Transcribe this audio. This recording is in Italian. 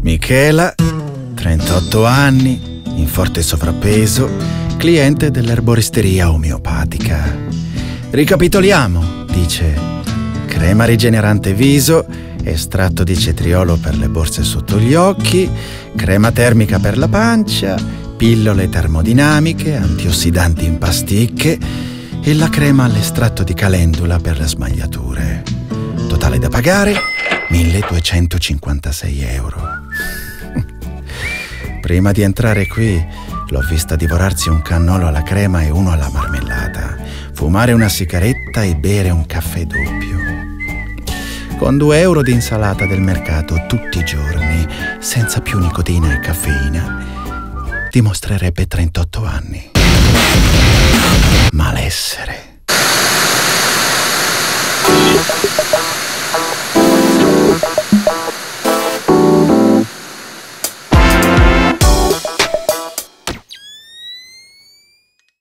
Michela, 38 anni, in forte sovrappeso, cliente dell'erboristeria omeopatica. Ricapitoliamo, dice: crema rigenerante viso, estratto di cetriolo per le borse sotto gli occhi, crema termica per la pancia, pillole termodinamiche, antiossidanti in pasticche e la crema all'estratto di calendula per le smagliature. Totale da pagare 1.256 euro. Prima di entrare qui l'ho vista divorarsi un cannolo alla crema e uno alla marmellata, fumare una sigaretta e bere un caffè doppio. Con 2 euro di insalata del mercato tutti i giorni, senza più nicotina e caffeina, dimostrerebbe 38 anni. Malessere.